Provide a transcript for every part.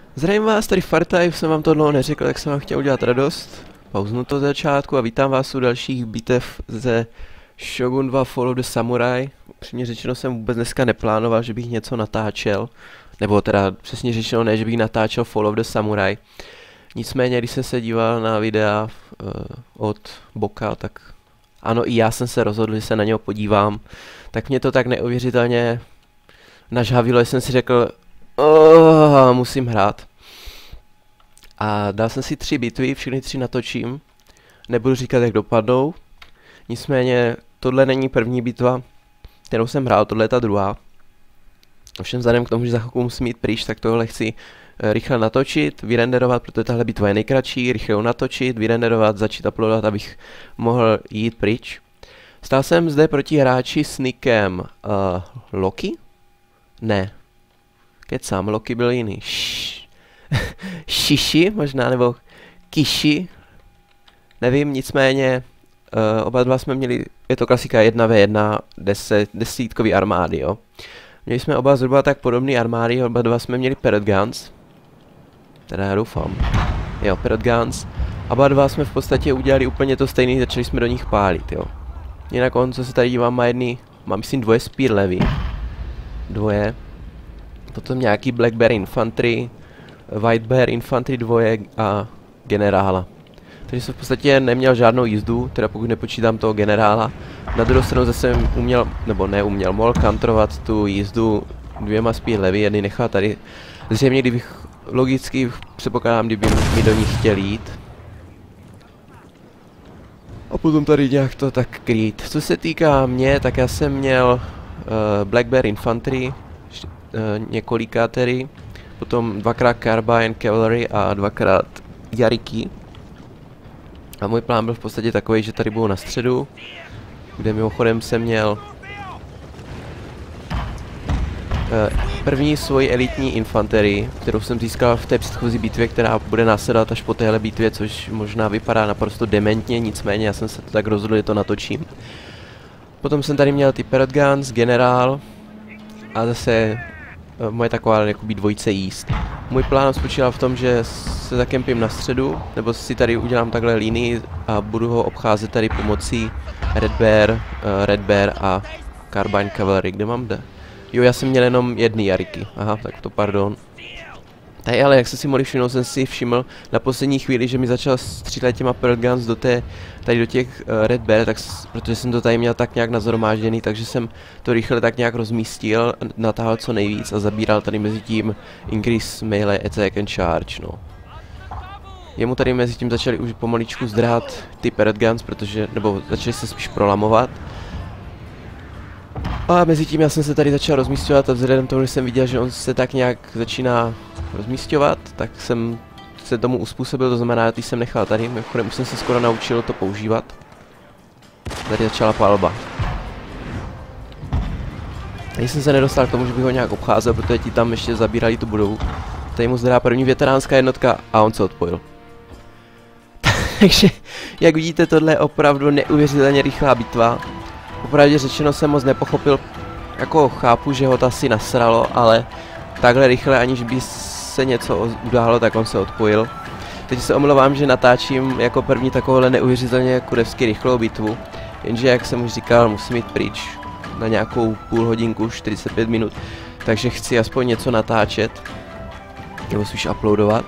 Zdravím vás, tady Fartaj, jsem vám to dlouho neřekl, tak jsem vám chtěl udělat radost. Pauznu to začátku a vítám vás u dalších bitev ze Shogun 2 Fall of the Samurai. Upřímně řečeno jsem vůbec dneska neplánoval, že bych něco natáčel. Nebo teda přesně řečeno ne, že bych natáčel Fall of the Samurai. Nicméně, když jsem se díval na videa od Boka, tak ano, i já jsem se rozhodl, že se na něho podívám. Tak mě to tak neuvěřitelně nažhavilo, že jsem si řekl, musím hrát. A dal jsem si 3 bitvy, všechny 3 natočím. Nebudu říkat, jak dopadnou. Nicméně, tohle není první bitva, kterou jsem hrál, tohle je ta druhá. Ovšem vzhledem k tomu, že za chvilku musím jít pryč, tak tohle chci rychle natočit, vyrenderovat, protože tahle bitva je nejkratší, rychle ho natočit, vyrenderovat, začít uploadovat, abych mohl jít pryč. Stál jsem zde proti hráči s nickem Loki? Ne. Kecám, Loki byl jiný. Shishi možná, nebo Kishi. Nevím, nicméně oba dva jsme měli, je to klasika 1v1, desítkový armády, jo. Měli jsme oba zhruba tak podobný armády, oba dva jsme měli Parrot Guns. Teda já doufám. Jo, Parrot Guns. Oba dva jsme v podstatě udělali úplně to stejné, začali jsme do nich pálit, jo. Jinak on, co se tady dívám, má myslím 2 Spear Levy. 2. Potom nějaký Black Bear Infantry, White Bear Infantry 2 a generála. Takže jsem v podstatě neměl žádnou jízdu, teda pokud nepočítám toho generála. Na druhou stranu zase uměl, nebo neuměl, mohl kantrovat tu jízdu 2 Spear Levy, jedny nechal tady. Zřejmě kdybych, logicky předpokládám, kdyby mi do nich chtěl jít. A potom tady nějak to tak krýt. Co se týká mě, tak já jsem měl Black Bear Infantry, několika tedy, potom 2x Carbine Cavalry a 2x Yariki. A můj plán byl v podstatě takový, že tady budu na středu, kde mimochodem jsem měl první svoji elitní infanterii, kterou jsem získal v té předchozí bitvě, která bude následovat až po téhle bitvě, což možná vypadá naprosto dementně, nicméně já jsem se tak rozhodl, že to natočím. Potom jsem tady měl ty Parrot Guns, generál a zase moje taková jakoby dvojice jíst. Můj plán spočíval v tom, že se zakempím na středu, nebo si tady udělám takhle linii a budu ho obcházet tady pomocí Red Bear a Carbine Cavalry. Kde mám jde? Jo, já jsem měl jenom jedny Yariky. Aha, tak to pardon. Tady ale, jak jste si mohli všimnout, jsem si všiml na poslední chvíli, že mi začal střílet těma Parrot Guns tady do těch Red Bear, tak, protože jsem to tady měl tak nějak nazhromážděný, takže jsem to rychle tak nějak rozmístil, natáhl co nejvíc a zabíral tady mezi tím increase melee, attack and charge, no. Jemu tady mezi tím začali už pomaličku zdrát ty Parrot Guns, nebo začali se spíš prolamovat. A mezi tím já jsem se tady začal rozmísťovat a vzhledem tomu, že jsem viděl, že on se tak nějak začíná rozmísťovat, tak jsem se tomu uspůsobil, to znamená, že jsem nechal tady, mimochodem už jsem se skoro naučil to používat. Tady začala palba. Tady jsem se nedostal k tomu, že bych ho nějak obcházel, protože ti tam ještě zabírali tu budovu. Tady mu zdrá první veteránská jednotka a on se odpojil. Takže, jak vidíte, tohle je opravdu neuvěřitelně rychlá bitva. Popravdě řečeno jsem moc nepochopil, jako chápu, že ho to asi nasralo, ale takhle rychle, aniž by se něco událo, tak on se odpojil. Teď se omlouvám, že natáčím jako první takovouhle neuvěřitelně kurevsky rychlou bitvu, jenže jak jsem už říkal, musím jít pryč na nějakou půl hodinku, 45 minut, takže chci aspoň něco natáčet, nebo spíš uploadovat.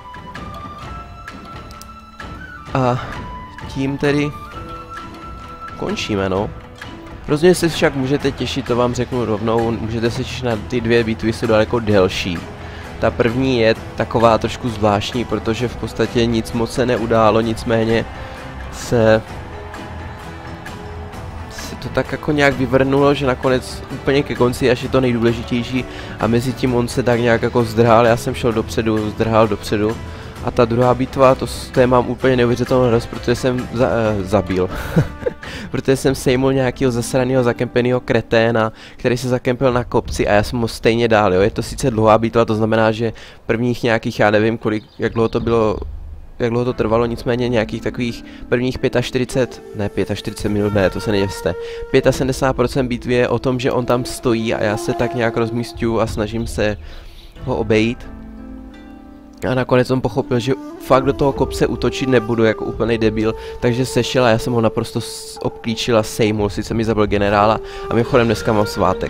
A tím tedy končíme, no. Rozhodně se však můžete těšit, to vám řeknu rovnou, můžete se těšit na ty 2 bitvy, jsou daleko delší. Ta první je taková trošku zvláštní, protože v podstatě nic moc se neudálo, nicméně se to tak jako nějak vyvrnulo, že nakonec úplně ke konci až je to nejdůležitější a mezi tím on se tak nějak jako zdrhal, já jsem šel dopředu, zdrhal dopředu. A ta druhá bitva, to mám úplně neuvěřitelnou radost, protože jsem zabil. Protože jsem sejmul nějakého zasraného zakempeného kreténa, který se zakempil na kopci a já jsem ho stejně dal, jo. Je to sice dlouhá bitva, to znamená, že prvních nějakých, já nevím kolik, jak dlouho to trvalo, nicméně nějakých takových prvních 45 minut, ne, to se neděste. 75% bitvy je o tom, že on tam stojí a já se tak nějak rozmísťuju a snažím se ho obejít. A nakonec jsem pochopil, že fakt do toho kopce útočit nebudu jako úplný debil, takže sešel a já jsem ho naprosto obklíčil a sejmul, sice mi zabil generála a mimochodem dneska mám svátek.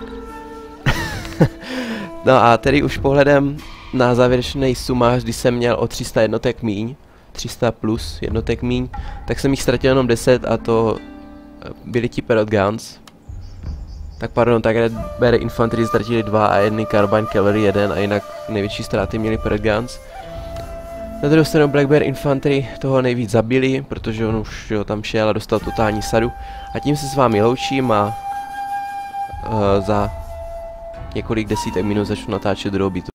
No a tedy už pohledem na závěrečný sumář, když jsem měl o 300 jednotek míň, 300 plus jednotek míň, tak jsem jich ztratil jenom 10 a to byly ti Parrot Guns. Tak pardon, tak Red Bear Infantry ztratili 2 a jedny Carbine Cavalry 1 a jinak největší ztráty měli Parrot Guns. Na druhou stranu Black Bear Infantry toho nejvíc zabili, protože on už tam šel a dostal totální sadu. A tím se s vámi loučím a za několik desítek minut začnu natáčet druhou bitvu.